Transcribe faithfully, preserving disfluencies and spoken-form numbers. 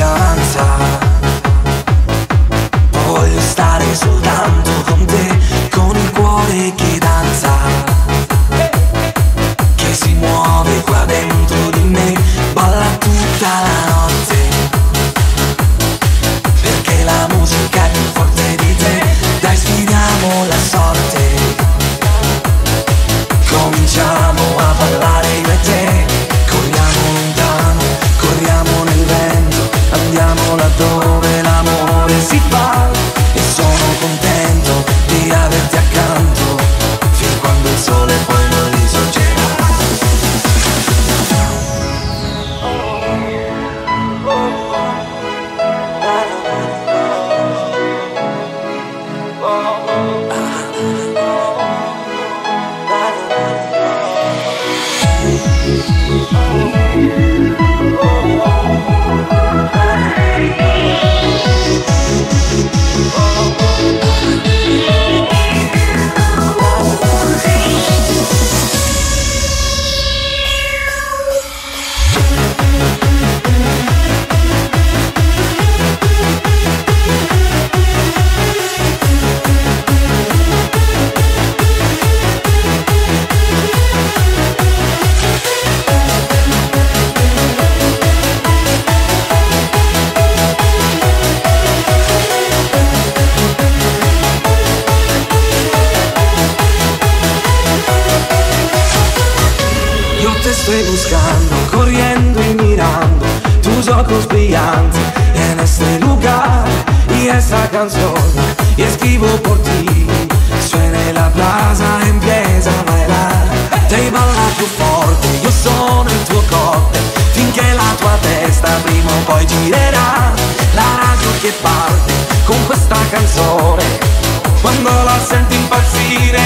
danza. Voglio stare soltanto con te, con il cuore che danza, che si muove qua dentro di me, balla tutta la notte, perché la musica è più forte di te. Dai, sfidiamo la sorte, cominciamo a ballare io e te. Corriamo lontano, corriamo nel vento, andiamo laddove l'amore si fa, e sono contento di averti accanto, fin quando il sole poi non risorgerà. Estoy buscando, corriendo y mirando tus ojos brillantes en este lugar, y esta canción y escribo por ti. Suena en la plaza, empieza a bailar. Devi ballare più forte, io sono il tuo corpo, finché la tua testa prima o poi girerà. La radio che parte con questa canzone, quando la senti impazzire